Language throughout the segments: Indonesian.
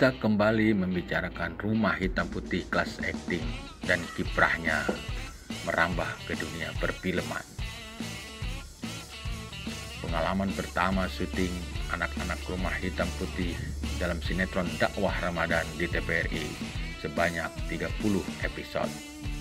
Kita kembali membicarakan Rumah Hitam Putih kelas akting dan kiprahnya merambah ke dunia perfilman. Pengalaman pertama syuting anak-anak Rumah Hitam Putih dalam sinetron dakwah Ramadan di TVRI sebanyak 30 episode.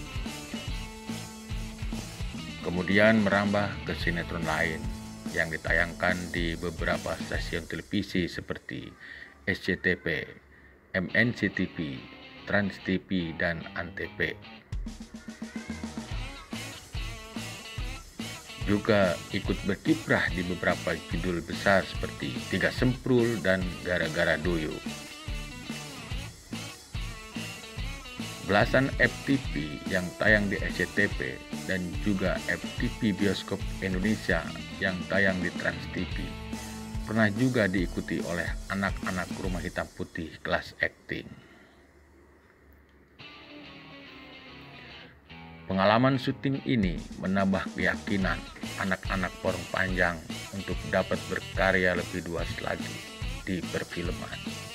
Kemudian merambah ke sinetron lain yang ditayangkan di beberapa stasiun televisi seperti SCTV, MNCTV, Trans TV, dan Antv. Juga ikut berkiprah di beberapa judul besar seperti Tiga Semprul dan Gara-Gara Duyung. Belasan FTV yang tayang di SCTV dan juga FTV Bioskop Indonesia yang tayang di Trans TV pernah juga diikuti oleh anak-anak Rumah Hitam Putih kelas akting. Pengalaman syuting ini menambah keyakinan anak-anak Porong Panjang untuk dapat berkarya lebih luas lagi di perfilman.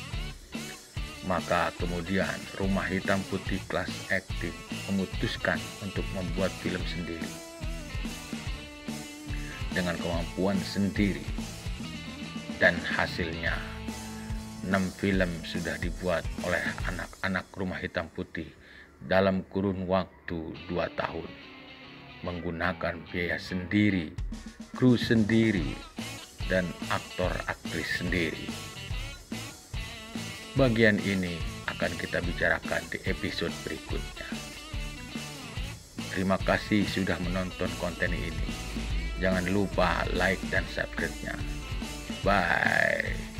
Maka kemudian Rumah Hitam Putih kelas akting memutuskan untuk membuat film sendiri dengan kemampuan sendiri. Dan hasilnya 6 film sudah dibuat oleh anak-anak Rumah Hitam Putih dalam kurun waktu 2 tahun, menggunakan biaya sendiri, kru sendiri, dan aktor-aktris sendiri. Bagian ini akan kita bicarakan di episode berikutnya. Terima kasih sudah menonton konten ini. Jangan lupa like dan subscribe-nya. Bye.